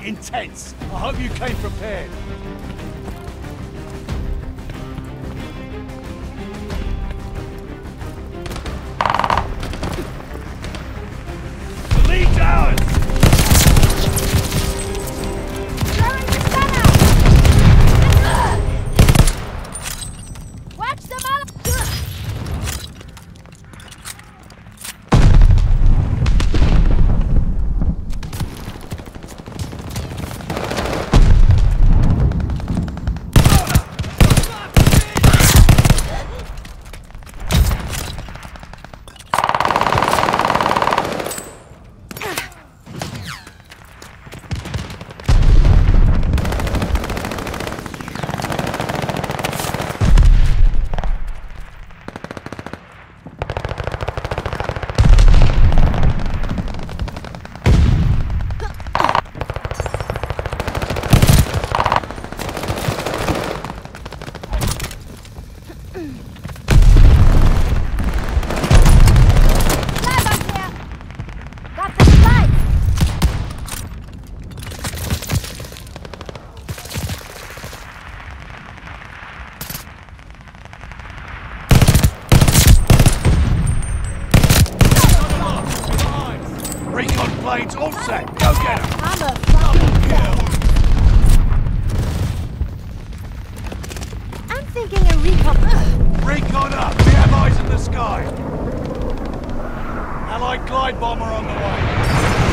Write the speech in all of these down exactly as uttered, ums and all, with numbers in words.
intense. I hope you came prepared. The lead's ours! Throwing the stunner! Watch the Molotov! Recon planes all set. Go get them. I'm a fucking Kill. I'm thinking a recon. Recon up. We have eyes in the sky. Allied glide bomber on the way.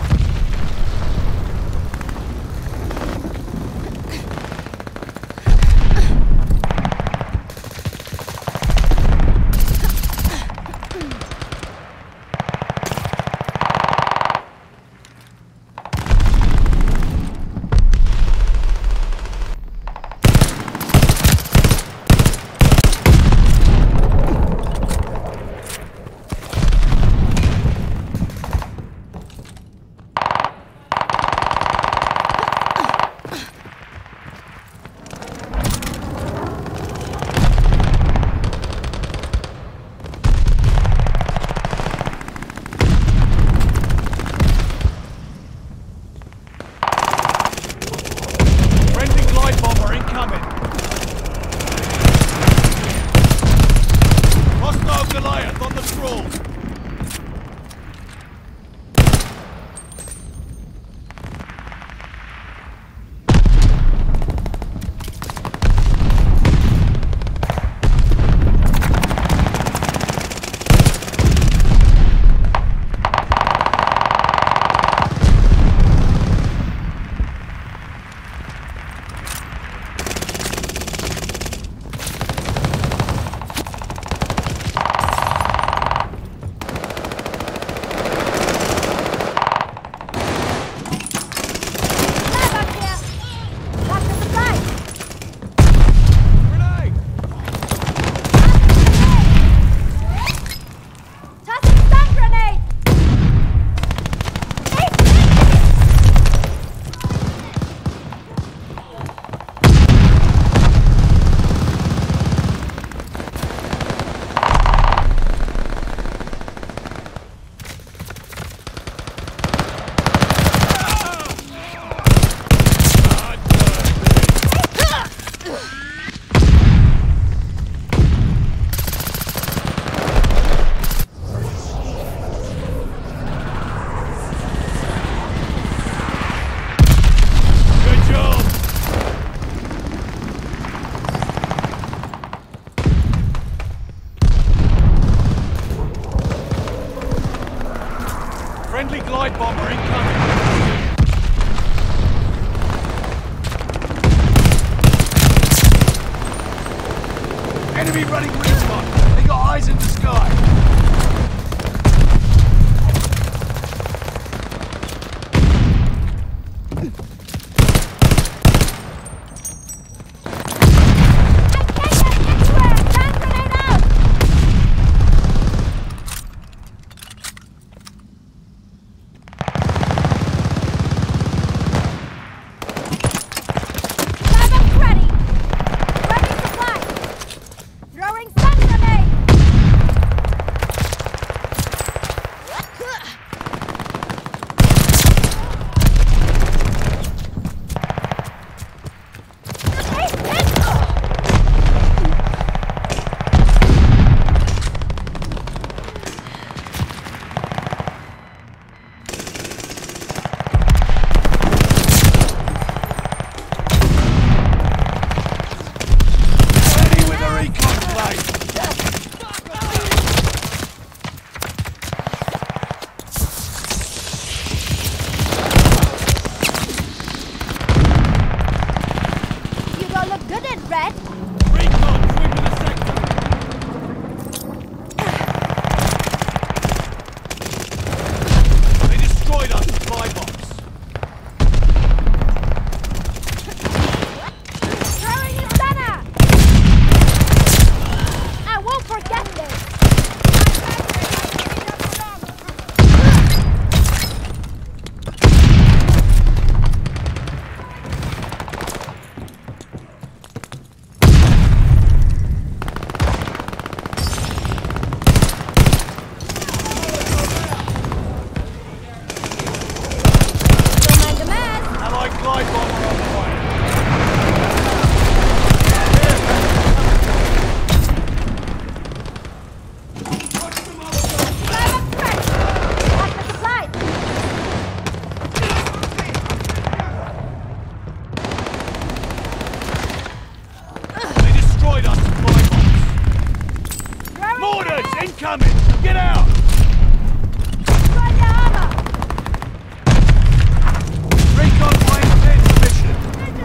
Goliath on the crawl! Friendly glide bomber incoming! Enemy running recon! They got eyes in the sky! Throwing Red. Recon, sweep in the sector. They destroyed our supply box. Throwing a stunner! I won't forget this! Don't mind the mess! Allied glide bomber on the way. Supply box fresh! Pack the supplies! They destroyed our supply box. Throwing Mortars grenade! incoming! Get out! Destroy the armor! Recon plane cleared for mission.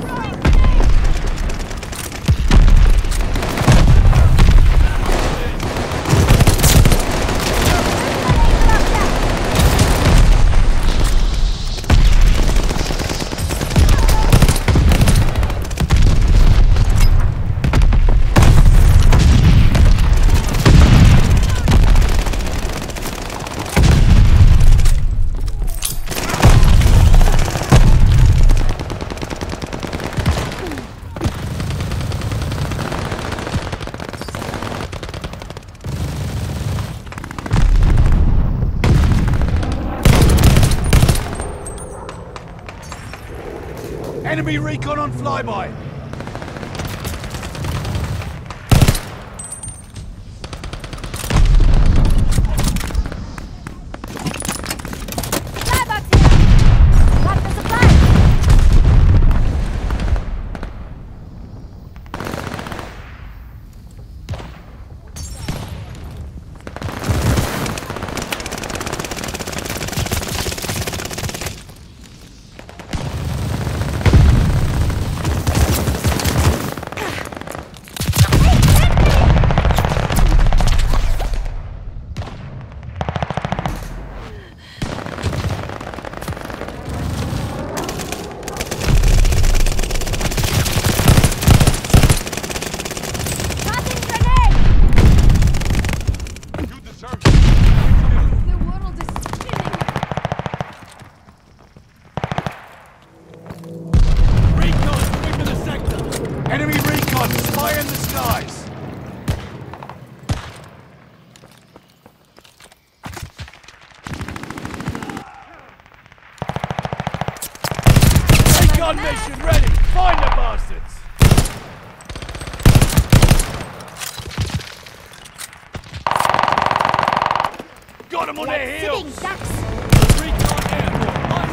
Enemy recon on flyby. Supply box here! Pack the supplies! Tossing grenade! You deserve The world is spinning! Recon sweep in the sector. Enemy recon spy in the skies. Recon mission ready. Find the bastards. Got them on Like their sitting heels. ducks! Recon airborne. Eyes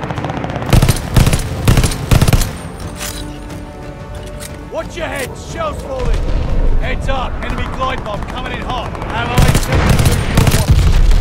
up. Watch your heads. Shells falling. Heads up. Enemy glide bomb coming in hot. Allied sending through your watch.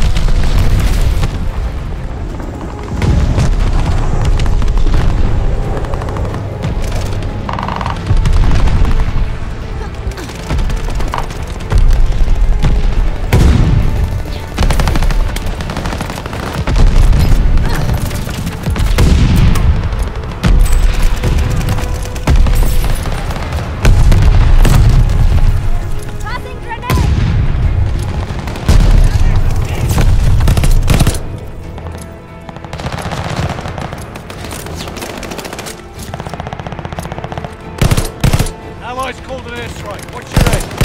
Tossing grenade! Allies called an airstrike. Watch your head.